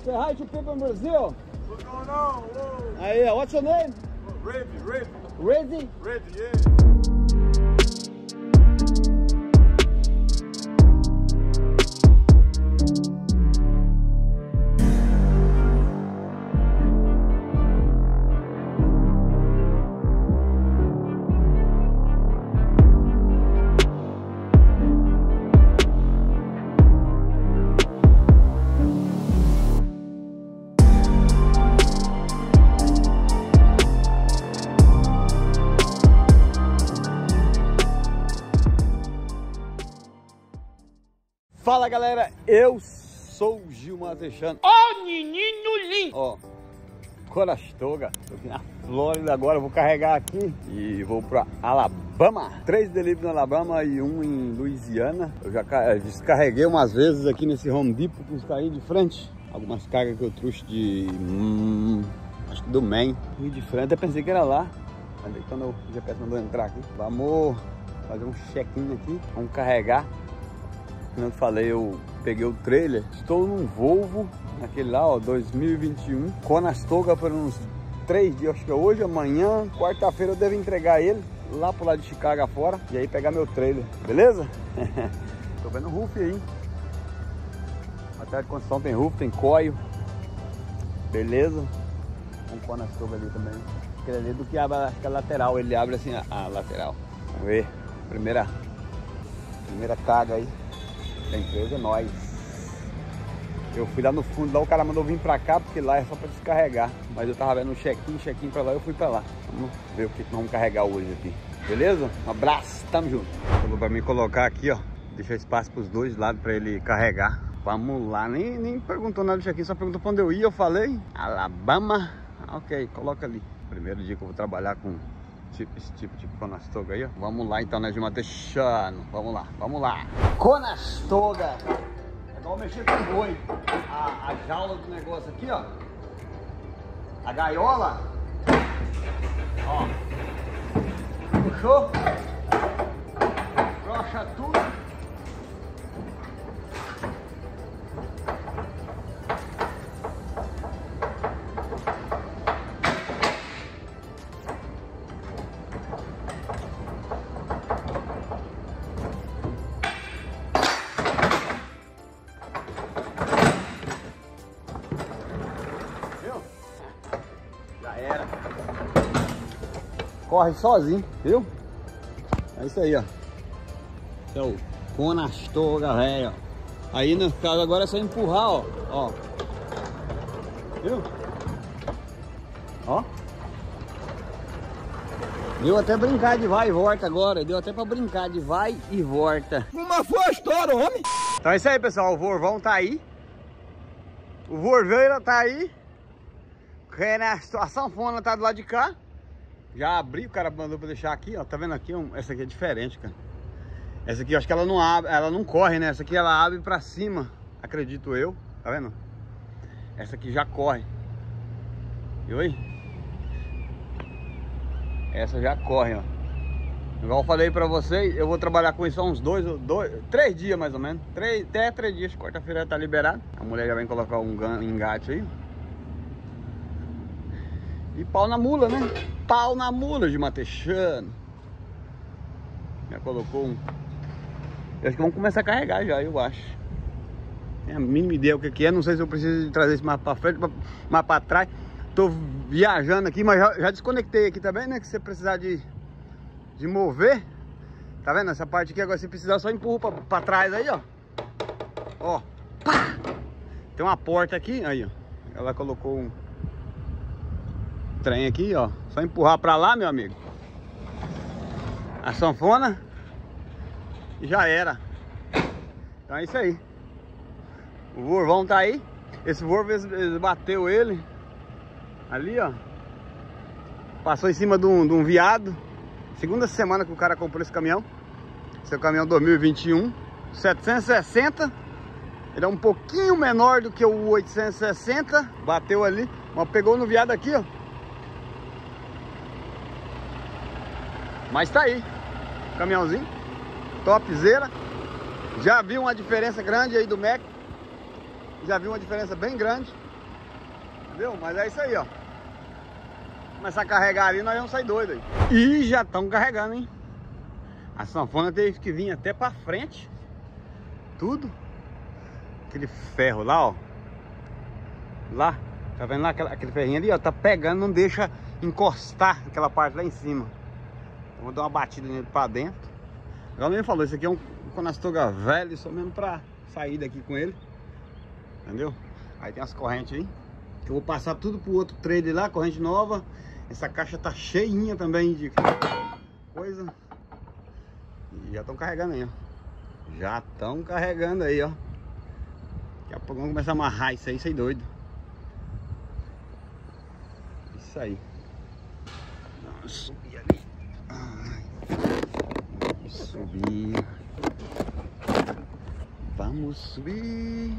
Say hi to people in Brazil. What's going on? Whoa. Aí, what's your name? Reggie. Reggie? Reggie, yeah. Fala galera, eu sou o Gilmar Teixeira. Ó, menino lindo! Ó, Conestoga. Tô aqui na Flórida agora, vou carregar aqui e vou pra Alabama. 3 deliveries na Alabama e 1 em Louisiana. Eu já descarreguei umas vezes aqui nesse Home Depot que está aí de frente. Algumas cargas que eu trouxe de... acho que do Maine. E de frente eu pensei que era lá. Mas aí quando o GPS mandou entrar aqui, vamos fazer um check-in aqui. Vamos carregar. Como eu falei, eu peguei o trailer. Estou num Volvo, naquele lá, ó, 2021. Conestoga por uns 3 dias, acho que é hoje, amanhã. Quarta-feira eu devo entregar ele lá pro lado de Chicago afora. E aí pegar meu trailer, beleza? Tô vendo o roof aí. Até de construção tem roof, tem coio. Beleza? Um Conestoga ali também. Aquele ali do que abre, acho que a lateral. Ele abre assim a lateral. Vamos ver. Primeira carga aí da empresa é nóis. Eu fui lá no fundo, lá o cara mandou vir pra cá, porque lá é só pra descarregar. Mas eu tava vendo um check-in pra lá, eu fui pra lá. Vamos ver o que nós vamos carregar hoje aqui. Beleza? Um abraço, tamo junto. Falou pra mim colocar aqui, ó. Deixar espaço pros dois lados pra ele carregar. Vamos lá, nem perguntou nada do check-in, só perguntou pra onde eu ia, eu falei. Alabama. Ok, coloca ali. Primeiro dia que eu vou trabalhar com esse tipo de Conestoga aí, ó. Vamos lá então, né, Gilmar Teixeira. Vamos lá. Conestoga. É igual mexer com boi. A jaula do negócio aqui, ó. A gaiola. Ó. Puxou. Brocha tudo. Corre sozinho, viu? É isso aí, ó. Esse é o Conestoga, velho. Aí no caso agora é só empurrar, ó. Viu? Ó. Deu até brincar de vai e volta agora. Deu até pra brincar de vai e volta. Uma foi a história, homem! Então é isso aí, pessoal. O Vorvão tá aí. O Vorveira tá aí. A sanfona tá do lado de cá. Já abri, o cara mandou pra deixar aqui, ó. Tá vendo aqui? Essa aqui é diferente, cara. Essa aqui eu acho que ela não abre, ela não corre, né? Essa aqui ela abre pra cima, acredito eu. Tá vendo? Essa aqui já corre. Viu aí? Essa já corre, ó. Igual eu falei pra vocês, eu vou trabalhar com isso há uns 3 dias mais ou menos. Até 3 dias, quarta-feira tá liberado. A mulher já vem colocar um engate aí. E pau na mula, né? Pau na mula de Matechano. Já colocou um. Eu acho que vamos começar a carregar já, eu acho. Tem a mínima ideia o que é. Não sei se eu preciso de trazer esse mapa pra frente, mais pra trás. Tô viajando aqui, mas já desconectei aqui também, né? Que você precisar de mover. Tá vendo? Essa parte aqui agora, se precisar, só empurra pra trás aí, ó. Ó. Pá! Tem uma porta aqui, aí, ó. Ela colocou um trem aqui, ó. Só empurrar pra lá, meu amigo. A sanfona. E já era. Então é isso aí. O Vorvão tá aí. Esse Vorvo, eles bateu ele ali, ó. Passou em cima de um viado. Segunda semana que o cara comprou esse caminhão. Esse é o caminhão 2021 760. Ele é um pouquinho menor do que o 860. Bateu ali, mas pegou no viado aqui, ó. Mas tá aí, caminhãozinho, topzera. Já vi uma diferença grande aí do Mac. Já vi uma diferença bem grande. Entendeu? Mas é isso aí, ó. Começar a carregar ali, nós vamos sair doido aí. E já estão carregando, hein? A sanfona teve que vir até pra frente. Tudo. Aquele ferro lá, ó. Lá. Tá vendo lá? Aquele ferrinho ali, ó. Tá pegando, não deixa encostar aquela parte lá em cima. Então, vou dar uma batida nele pra dentro. Igual mesmo falou, esse aqui é um Conestoga velho, só mesmo pra sair daqui com ele. Entendeu? Aí tem as correntes aí. Que eu vou passar tudo pro outro trailer lá, corrente nova. Essa caixa tá cheinha também de coisa. E já estão carregando aí, ó. Já estão carregando aí, ó. Daqui a pouco vamos começar a amarrar isso aí doido. Isso aí. Vamos subir ali. Vamos subir. Vamos subir.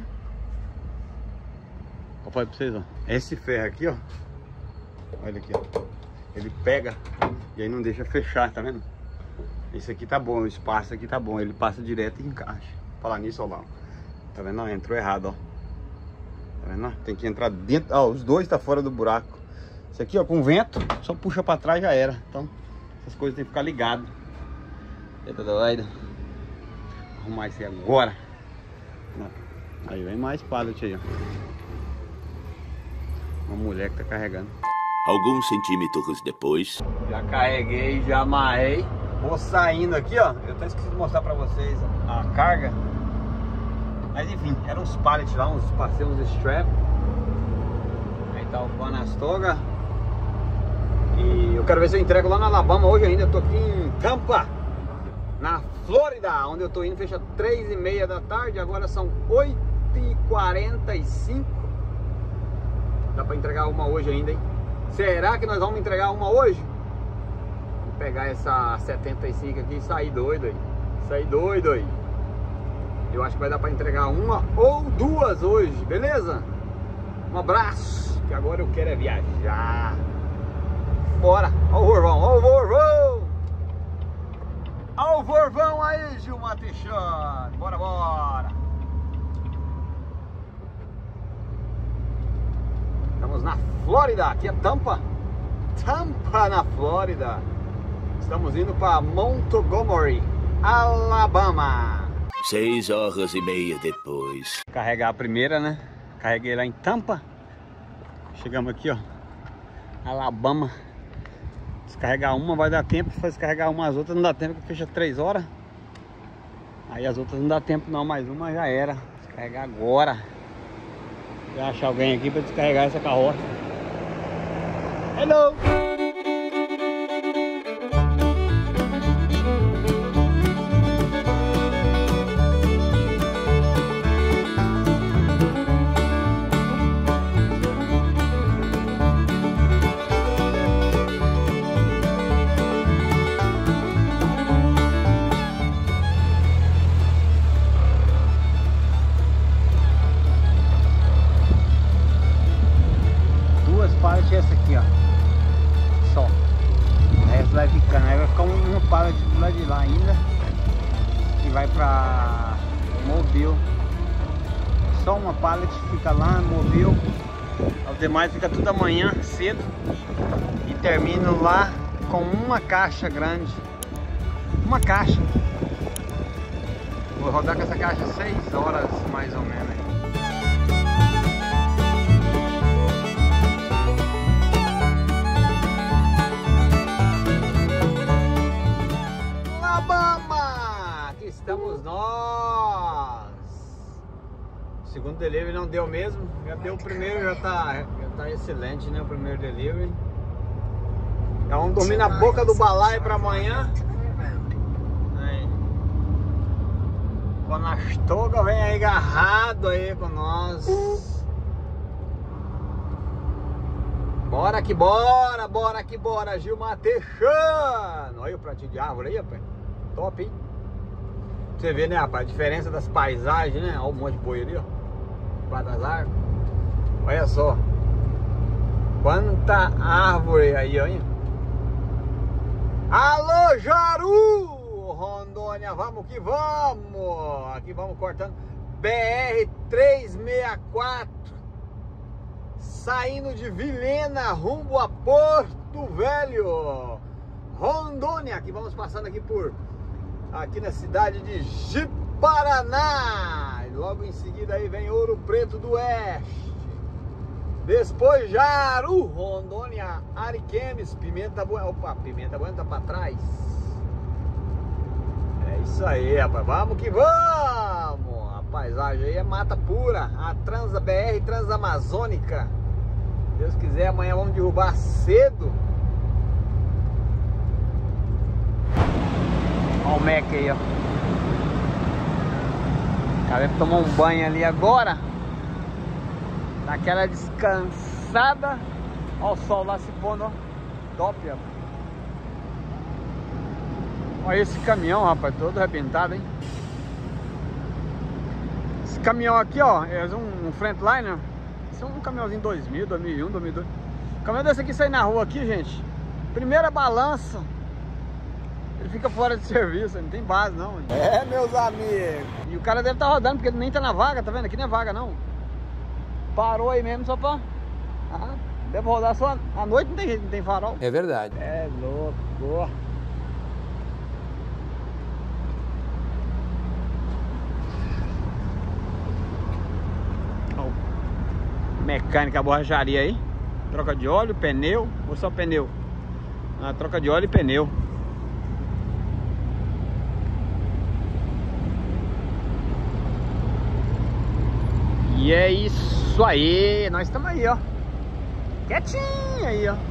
Eu falei pra vocês, ó. Esse ferro aqui, ó. Olha aqui, ó. Ele pega e aí não deixa fechar, tá vendo? Esse aqui tá bom, o espaço aqui tá bom. Ele passa direto e encaixa. Falar nisso, ó lá. Tá vendo? Ó, entrou errado, ó. Tá vendo? Tem que entrar dentro. Ó, os dois tá fora do buraco. Esse aqui, ó, com vento, só puxa pra trás já era. Então, essas coisas tem que ficar ligado. Eita doido. Arrumar isso aí agora. Aí vem mais pallet aí, ó. Uma mulher que tá carregando. Alguns centímetros depois. Já carreguei, já amarrei. Vou saindo aqui, ó. Eu até esqueci de mostrar pra vocês a carga. Mas enfim, eram uns pallets lá, passei uns strap. Aí tá o Conestoga. E eu quero ver se eu entrego lá na Alabama hoje ainda. Eu tô aqui em Tampa, na Flórida, onde eu tô indo. Fecha 3h30 da tarde. Agora são 8h45. Dá pra entregar uma hoje ainda, hein? Será que nós vamos entregar uma hoje? Vou pegar essa 75 aqui e sair doido aí. Sair doido aí. Eu acho que vai dar pra entregar uma ou duas hoje, beleza? Um abraço, que agora eu quero é viajar. Bora, ó o Vorvão, ó o Vorvão. Ó o Vorvão aí, Gilmar Teixeira. Bora, bora. Estamos na Flórida, aqui é Tampa. Tampa, na Flórida. Estamos indo para Montgomery, Alabama. 6h30 depois. Carregar a primeira, né? Carreguei lá em Tampa. Chegamos aqui, ó, Alabama. Descarregar uma vai dar tempo. Se descarregar uma, as outras não dá tempo, que fecha 3 horas. Aí as outras não dá tempo não, mais uma já era. Descarregar agora. Vou achar alguém aqui para descarregar essa carroça. Hello! Essa aqui, ó, só. O resto vai ficando, aí vai ficar uma pallet do lado de lá ainda, que vai pra Mobile. Só uma pallet fica lá, Mobile. Os demais fica tudo amanhã cedo e termino lá com uma caixa grande. Uma caixa. Vou rodar com essa caixa 6 horas mais ou menos. Estamos nós. O segundo delivery não deu mesmo. Já deu o primeiro, já tá excelente, né? O primeiro delivery. Já vamos dormir na boca do balaio para amanhã. Aí. Conestoga vem aí agarrado aí com nós. Bora que bora, bora que bora, Gilmar Teixeira. Olha o pratinho de árvore aí, rapaz. Top, hein? Você vê, né, rapaz, a diferença das paisagens, né? Olha um monte de boi ali, ó. Debaixo das árvores. Olha só. Quanta árvore aí, olha. Alô, Jaru! Rondônia, vamos que vamos! Aqui vamos cortando. BR-364. saindo de Vilhena rumo a Porto Velho, Rondônia. Aqui vamos passando aqui aqui na cidade de Ji-Paraná. E logo em seguida aí vem Ouro Preto do Oeste, Despojaru, Rondônia, Ariquemes, Pimenta Bueno. Opa, Pimenta Bueno tá pra trás. É isso aí, rapaz, vamos que vamos. A paisagem aí é mata pura, a BR Transamazônica. Deus quiser, amanhã vamos derrubar cedo. Olha o Mac aí, ó. O cara tomou um banho ali agora. Daquela descansada. Olha o sol lá se pondo, ó. Top, ó. Olha esse caminhão, rapaz, todo arrebentado, hein? Esse caminhão aqui, ó, é um Freightliner. Esse é um caminhãozinho 2000, 2001, 2002. O caminhão desse aqui sai na rua aqui, gente. Primeira balança, ele fica fora de serviço, não tem base não. Gente. É, meus amigos. E o cara deve estar rodando, porque ele nem tá na vaga, tá vendo? Aqui não é vaga, não. Parou aí mesmo só pra... deve rodar só à noite, não tem farol. É verdade. É louco. Mecânica, borracharia aí. Troca de óleo, pneu. Ou só pneu? Troca de óleo e pneu. E é isso aí. Nós estamos aí, ó. Quietinho aí, ó.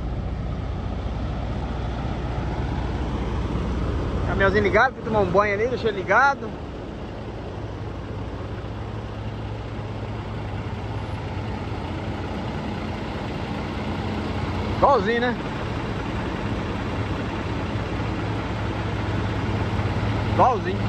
Caminhãozinho ligado, fui tomar um banho ali, deixei ligado. Igualzinho, né? Igualzinho.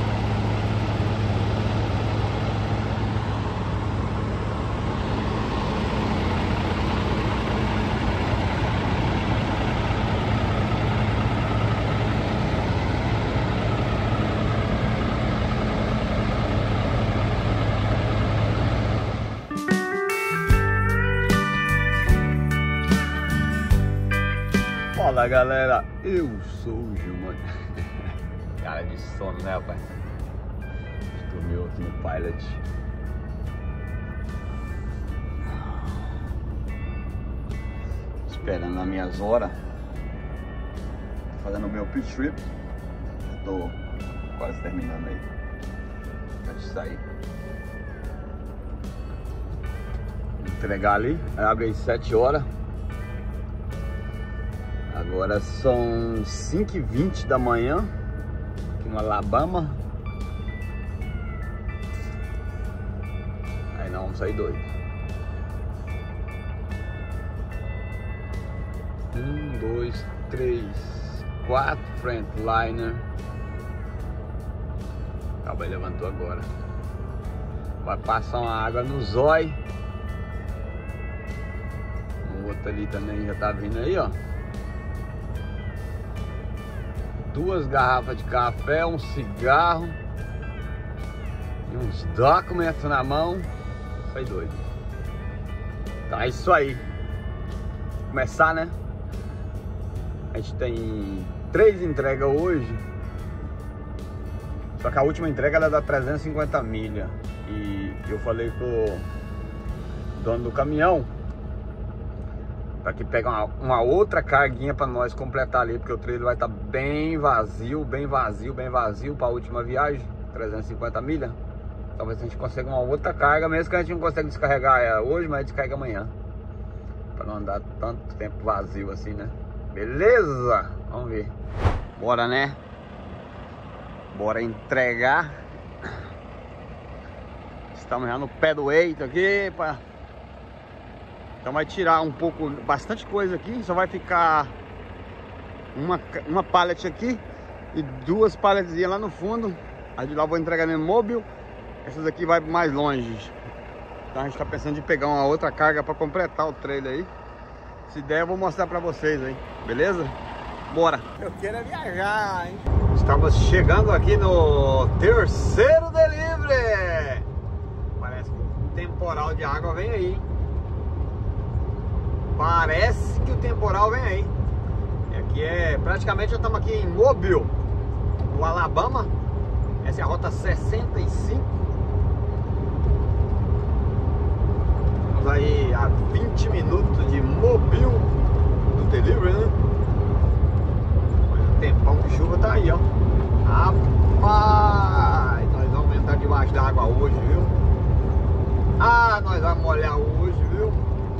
Fala galera, eu sou o Gilmar. Cara de sono, né, rapaz? Dormiu aqui no Pilot. Esperando as minhas horas. Tô fazendo o meu pit trip. Tô quase terminando aí. Pode sair. Entregar ali. Abre às 7 horas. Agora são 5h20 da manhã, aqui no Alabama. Aí nós vamos sair doido. 1, 2, 3, 4 Freightliner. Acabou, ele levantou agora. Vai passar uma água no zóio. O outro ali também já tá vindo aí, ó. 2 garrafas de café, um cigarro e uns documentos na mão. Foi doido. Tá, é isso aí. Começar, né? A gente tem 3 entregas hoje. Só que a última entrega ela dá 350 milhas. E eu falei pro dono do caminhão para que pegue uma outra carguinha para nós completar ali, porque o trailer vai estar bem vazio para a última viagem, 350 milhas. Talvez a gente consiga uma outra carga, mesmo que a gente não consiga descarregar ela hoje, mas descarrega amanhã, para não andar tanto tempo vazio assim, né? Beleza? Vamos ver. Bora, né? Bora entregar. Estamos já no pé do eito aqui, para... Então vai tirar um pouco, bastante coisa aqui. Só vai ficar uma pallet aqui e 2 palletzinhas lá no fundo. Aí de lá eu vou entregar no móvel. Essas aqui vai mais longe. Então a gente tá pensando em pegar uma outra carga para completar o trailer aí. Se der eu vou mostrar para vocês aí, beleza? Bora! Eu quero é viajar, hein? Estamos chegando aqui no 3º delivery. Parece que o temporal de água vem aí. Parece que o temporal vem aí. Aqui praticamente já estamos aqui em Mobile, no Alabama. Essa é a rota 65. Estamos aí a 20 minutos de Mobile do delivery, né? Mas o tempão de chuva tá aí, ó. Rapaz, nós vamos entrar debaixo da água hoje, viu? Ah, nós vamos molhar hoje, viu?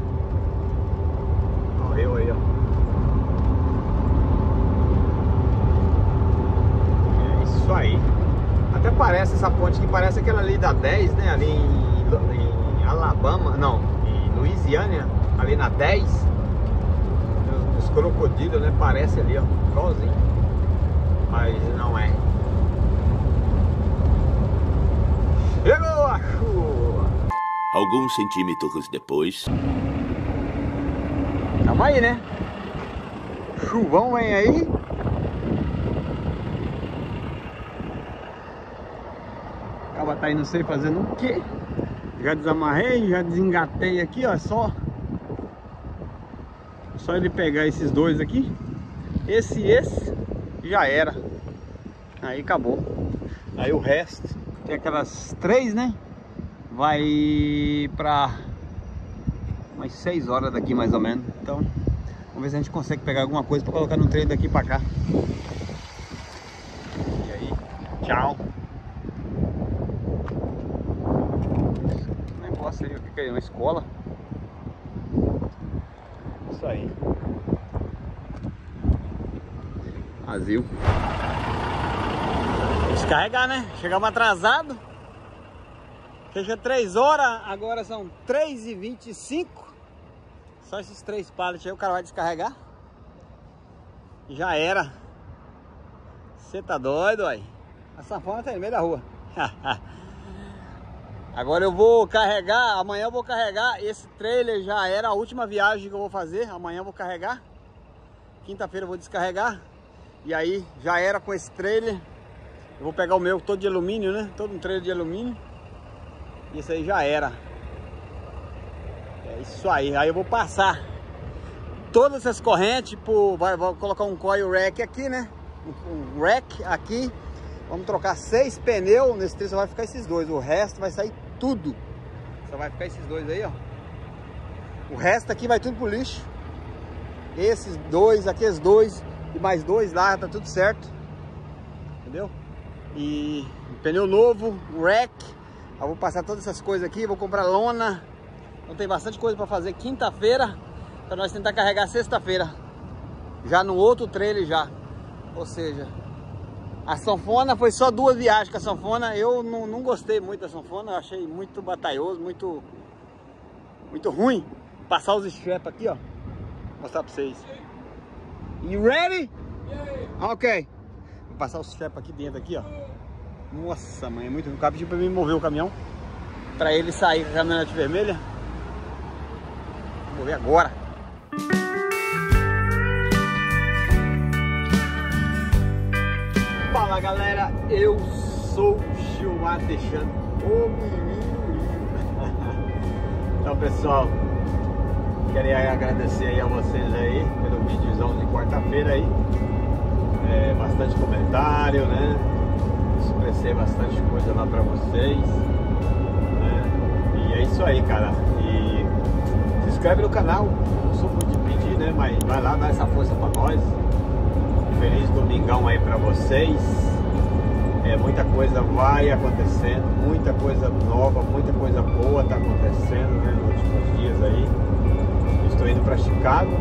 Morreu aí, ó. É isso aí. Até parece essa ponte que parece aquela ali da 10, né? Ali em Alabama, não, em Louisiana, ali na 10. Os crocodilos, né? Parece ali, ó, igualzinho. Mas não é. Chegou a chuva! Alguns centímetros depois. Calma aí, né? Chuvão vem aí. Acaba tá aí, não sei fazendo o quê. Já desamarrei, já desengatei aqui, ó. Só ele pegar esses dois aqui. Esse já era. Aí acabou. Aí o resto, tem aquelas 3, né? Vai pra umas 6 horas daqui mais ou menos. Então, vamos ver se a gente consegue pegar alguma coisa pra colocar no trem daqui pra cá. E aí, tchau. Que negócio aí, o que é? Uma escola? Isso aí. Vazio. Descarregar, né? Chegamos atrasado. Fecha 3 horas, agora são 3h25. Só esses 3 pallets aí o cara vai descarregar. Já era. Você tá doido, aí? A sanfona tá no meio da rua. Agora eu vou carregar, amanhã eu vou carregar. Esse trailer já era a última viagem que eu vou fazer. Amanhã eu vou carregar. Quinta-feira eu vou descarregar. E aí já era com esse trailer. Eu vou pegar o meu todo de alumínio, né? Todo um trailer de alumínio. E isso aí já era. É isso aí. Aí eu vou passar todas essas correntes vou colocar um coil rack aqui, né? Um rack aqui. Vamos trocar 6 pneus. Nesse trem só vai ficar esses dois. O resto vai sair tudo. Só vai ficar esses dois aí, ó. O resto aqui vai tudo pro lixo. Esses dois, aqueles dois e mais 2 lá, tá tudo certo. Entendeu? E pneu novo, rack. Eu vou passar todas essas coisas aqui, vou comprar lona. Então tem bastante coisa para fazer quinta-feira, para nós tentar carregar sexta-feira. Já no outro trailer já. Ou seja, a sanfona foi só 2 viagens com a sanfona. Eu não gostei muito da sanfona, eu achei muito batalhoso, muito ruim. Passar os straps aqui, ó. Vou mostrar para vocês. You ready? Ok. Vou passar os straps aqui dentro aqui, ó. Nossa, mãe, é muito... O cara pediu pra mim mover o caminhão pra ele sair com a caminhonete vermelha. Vou mover agora. Fala, galera, eu sou o Gilmar deixando o menino. Então, pessoal, queria agradecer aí a vocês aí pelo videozão de quarta-feira aí. Bastante comentário, né? Expressei bastante coisa lá pra vocês, né? E é isso aí, cara. E se inscreve no canal. Não sou muito de pedir, né? Mas vai lá, dá essa força pra nós. Feliz domingão aí pra vocês. Muita coisa vai acontecendo, muita coisa nova, muita coisa boa tá acontecendo, né, nos últimos dias aí. Estou indo pra Chicago.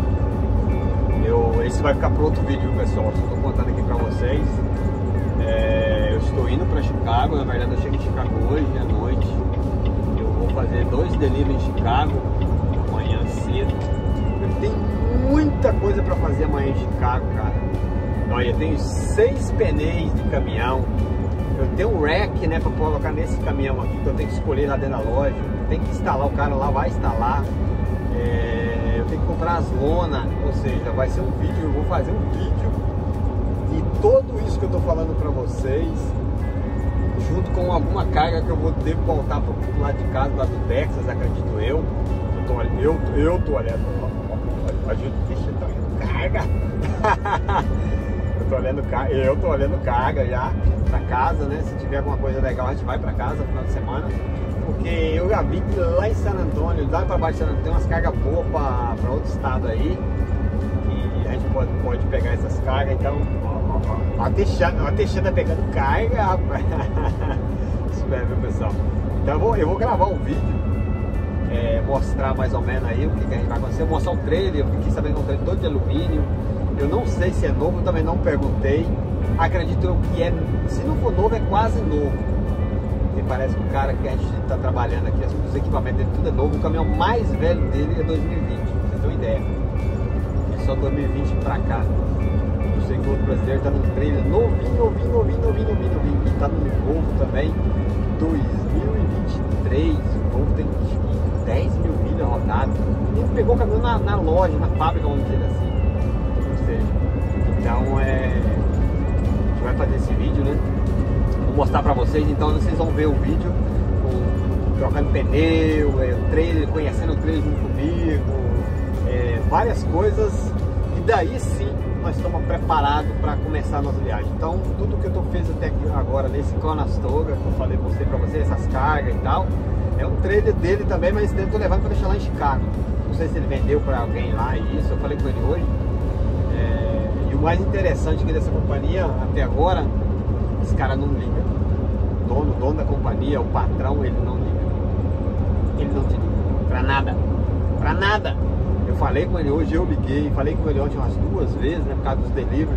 Esse vai ficar para outro vídeo, pessoal. Só estou contando aqui para vocês. Eu estou indo para Chicago. Na verdade, eu chego em Chicago hoje à noite. Eu vou fazer 2 deliveries em Chicago amanhã cedo. Eu tenho muita coisa para fazer amanhã em Chicago, cara. Olha, eu tenho 6 pneus de caminhão. Eu tenho um rack, né, para colocar nesse caminhão aqui, que eu tenho que escolher lá dentro da loja. Tem que instalar, o cara lá vai instalar. Eu tenho que comprar as lonas, ou seja, vai ser um vídeo, eu vou fazer um vídeo de tudo isso que eu tô falando pra vocês, junto com alguma carga que eu vou ter que voltar pro lado de casa, lá do Texas, acredito eu. Eu Eu tô olhando. A gente tá olhando carga. Eu tô olhando carga já pra casa, né? Se tiver alguma coisa legal, a gente vai pra casa no final de semana. Porque eu já vi que lá em San Antônio, lá pra baixo de San Antônio, tem umas cargas boas pra outro estado aí. E a gente pode pegar essas cargas. Então, ó, a Teixeira pegando carga, rapaz. Espera, viu, pessoal? Então eu vou gravar um vídeo. Mostrar mais ou menos aí o que a gente vai acontecer. Eu vou mostrar o trailer, eu fiquei sabendo que é um trailer todo de alumínio. Eu não sei se é novo, também não perguntei. Acredito eu que se não for novo, é quase novo. Porque parece que o cara que a gente está trabalhando aqui, os equipamentos dele tudo é novo. O caminhão mais velho dele é 2020, pra vocês terem uma ideia. É só 2020 pra cá. Eu sei que o outro brasileiro tá num trailer novinho. E tá num novo também, 2023. O novo tem 10 mil milhas rodadas. Ele pegou o caminhão na loja, na fábrica, vamos dizer assim. Ou seja, então a gente vai fazer esse vídeo, né? Vou mostrar pra vocês, então vocês vão ver o vídeo trocando pneu, o trailer, conhecendo o trailer junto comigo, várias coisas. E daí sim nós estamos preparados para começar a nossa viagem. Então tudo que eu fiz até agora nesse Conestoga, que eu mostrei pra vocês, essas cargas e tal, é um trailer dele também, mas eu tô levando para deixar lá em Chicago. Não sei se ele vendeu para alguém lá e isso, eu falei com ele hoje. E o mais interessante que dessa companhia, até agora, esse cara não liga. O dono da companhia, o patrão, ele não liga. Ele não te liga. Pra nada. Pra nada. Eu falei com ele hoje, eu liguei, falei com ele ontem umas 2 vezes, né, por causa dos delivery.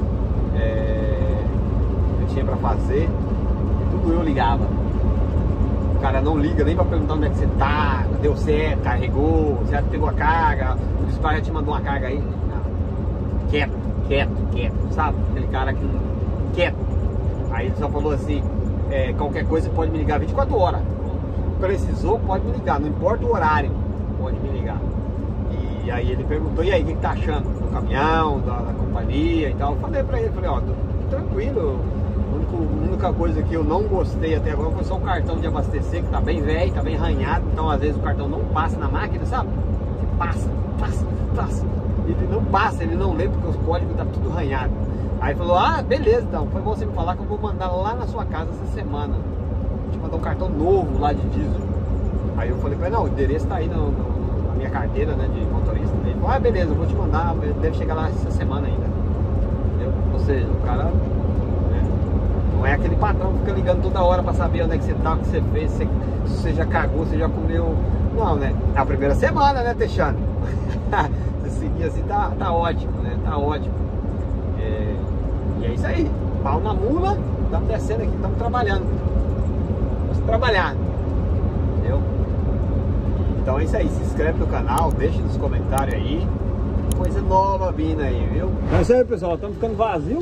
Eu tinha pra fazer, e tudo eu ligava. O cara não liga nem pra perguntar onde é que você tá, deu certo, carregou, você já pegou a carga, o disparo já te mandou uma carga aí. Não. Quieto, sabe? Aquele cara que quieto. Aí ele só falou assim, qualquer coisa pode me ligar 24 horas. Precisou, pode me ligar, não importa o horário, pode me ligar. E aí ele perguntou, e aí, o que tá achando do caminhão, da companhia e tal? Eu falei pra ele, ó, tô tranquilo. A única coisa que eu não gostei até agora foi só o cartão de abastecer, que tá bem velho, tá bem arranhado. Então às vezes o cartão não passa na máquina, sabe? Você passa. Ele não passa, ele não lê porque os códigos tá tudo arranhado. Aí falou, beleza, então, foi bom você me falar que eu vou mandar lá na sua casa essa semana. Vou te mandar um cartão novo lá de diesel. Aí eu falei pra ele, não, o endereço tá aí na minha carteira, né, de motorista. Ele falou, beleza, eu vou te mandar, deve chegar lá essa semana ainda. Entendeu? Ou seja, o cara, não é aquele patrão que fica ligando toda hora pra saber onde é que você tá, o que você fez, se você já cagou, se já comeu. Não, né? É a primeira semana, né, Teixeira? Se seguir assim, tá ótimo, né? Tá ótimo. E é isso aí. Pau na mula, estamos descendo aqui, estamos trabalhando. Vamos trabalhar. Entendeu? Então é isso aí. Se inscreve no canal, deixa nos comentários aí. Coisa nova vindo aí, viu? É isso aí, pessoal. Estamos ficando vazio.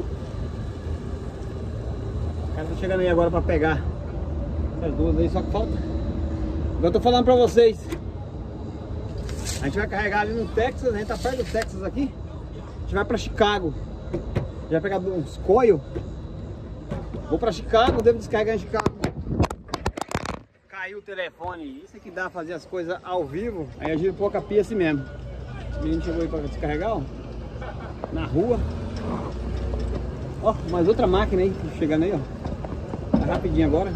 O cara tá chegando aí agora para pegar essas 2 aí, só que falta. Eu tô falando pra vocês. A gente vai carregar ali no Texas, a gente tá perto do Texas aqui. A gente vai pra Chicago. Já vai pegar uns coil. Vou pra Chicago, devo descarregar em Chicago. Caiu o telefone. Isso é que dá fazer as coisas ao vivo. Aí a gente pôr a pia assim mesmo. O menino chegou aí pra descarregar, ó. Na rua. Ó, mais outra máquina aí, chegando aí, ó. Tá rapidinho agora.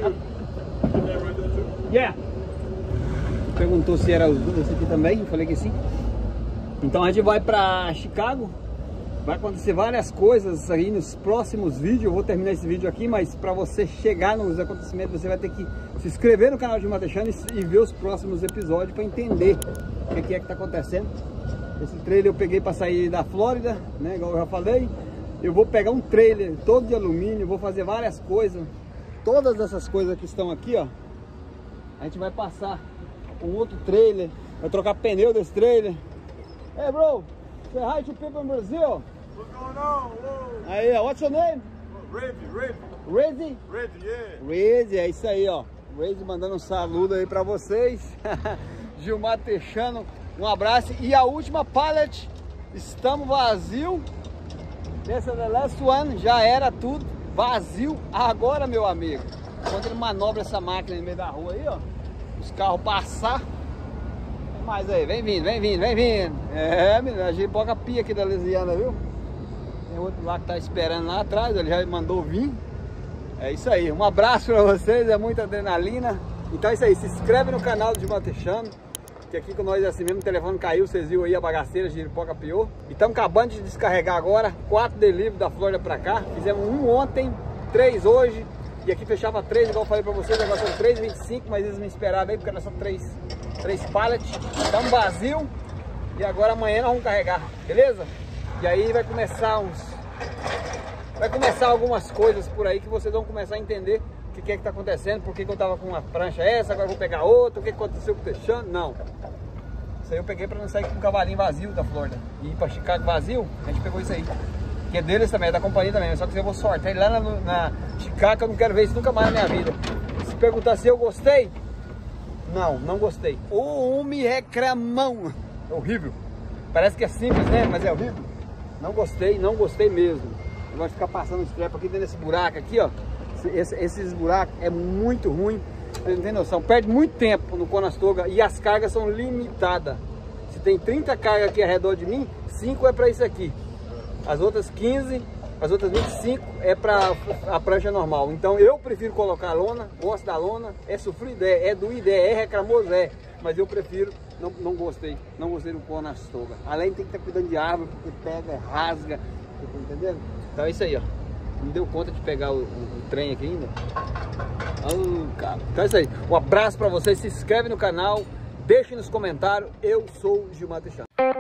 Yeah! Perguntou se era os dois aqui também, eu falei que sim. Então a gente vai pra Chicago. Vai acontecer várias coisas aí nos próximos vídeos. Eu vou terminar esse vídeo aqui, mas para você chegar nos acontecimentos, você vai ter que se inscrever no canal de Mateixando e ver os próximos episódios para entender o que é que tá acontecendo. Esse trailer eu peguei para sair da Flórida, né, igual eu já falei. Eu vou pegar um trailer todo de alumínio, vou fazer várias coisas. Todas essas coisas que estão aqui, ó, a gente vai passar um outro trailer, vai trocar pneu desse trailer. Hey bro, say hi to people in Brazil. What's going on? Whoa. Aí, what's your name? Reggie, yeah. Reggie, é isso aí, ó. Reggie mandando um saludo aí pra vocês. Gilmar Teixeira, um abraço. E a última pallet, estamos vazio. Essa the last one, já era tudo vazio. Agora, meu amigo, quando ele manobra essa máquina no meio da rua aí, ó, os carros passar, Mas aí, vem vindo. É, menino, a giripoca pia aqui da Lisiana, viu? Tem outro lá que tá esperando lá atrás, ele já mandou vir. É isso aí, um abraço pra vocês, é muita adrenalina. Então é isso aí, se inscreve no canal do Gilmar Teixeira, que aqui com nós é assim mesmo, o telefone caiu, vocês viram aí a bagaceira, a giripoca piou. E estamos acabando de descarregar agora, 4 delivery da Flórida pra cá. Fizemos um ontem, 3 hoje, e aqui fechava 3, igual eu falei pra vocês, agora são 3,25, mas eles me esperaram aí, porque era só 3 pallets. Estamos vazio, e agora amanhã nós vamos carregar, beleza? E aí vai começar algumas coisas por aí que vocês vão começar a entender o que é que tá acontecendo, por que eu tava com uma prancha essa, agora eu vou pegar outra, o que aconteceu com o Teixeira, não. Isso aí eu peguei pra não sair com um cavalinho vazio da Flórida. E ir pra Chicago vazio, a gente pegou isso aí. Que é deles também, é da companhia também, só que eu vou sortear ele lá na Chicago, eu não quero ver isso nunca mais na minha vida. Se perguntar se eu gostei, não gostei. O homem reclamão, é horrível. Parece que é simples, né, mas é horrível. Não gostei mesmo. Eu gosto de ficar passando os trepos aqui dentro desse buraco aqui, ó. Esses buracos é muito ruim, você não tem noção, perde muito tempo no Conestoga e as cargas são limitadas. Se tem 30 cargas aqui ao redor de mim, 5 é para isso aqui. As outras 15, as outras 25 é para a prancha normal. Então eu prefiro colocar a lona, gosto da lona, é sofrido, é doído, é reclamoso, mas eu prefiro, não gostei do Conestoga. Além de ter que estar cuidando de árvore, porque pega, rasga, tá entendendo? Então é isso aí, ó. Não deu conta de pegar o trem aqui ainda. Cara. Então é isso aí. Um abraço pra vocês. Se inscreve no canal. Deixe nos comentários. Eu sou o Gilmar Teixeira.